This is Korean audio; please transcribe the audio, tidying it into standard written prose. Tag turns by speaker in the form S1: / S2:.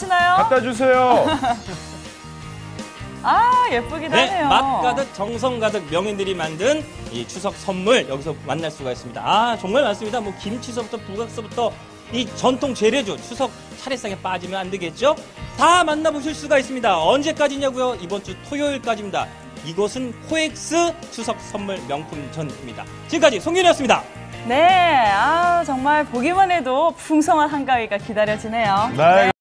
S1: 보시나요?
S2: 갖다 주세요.
S1: 아, 예쁘긴 하네요.
S3: 맛 가득, 정성 가득 명인들이 만든 이 추석 선물 여기서 만날 수가 있습니다. 아, 정말 많습니다. 뭐 김치서부터 북악서부터 이 전통 재래주 추석 차례상에 빠지면 안 되겠죠? 다 만나보실 수가 있습니다. 언제까지냐고요? 이번 주 토요일까지입니다. 이곳은 코엑스 추석 선물 명품 전입니다. 지금까지 송윤이었습니다.
S1: 네, 정말 보기만 해도 풍성한 한가위가 기다려지네요.
S2: 네.